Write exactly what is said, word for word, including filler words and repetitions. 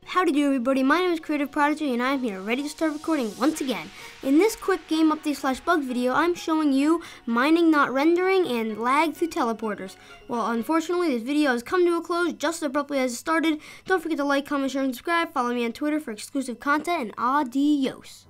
Howdy do everybody, my name is Creative Prodigy and I'm here ready to start recording once again. In this quick game update slash bug video, I'm showing you mining not rendering and lag through teleporters. Well, unfortunately this video has come to a close just as abruptly as it started. Don't forget to like, comment, share, and subscribe. Follow me on Twitter for exclusive content, and adios.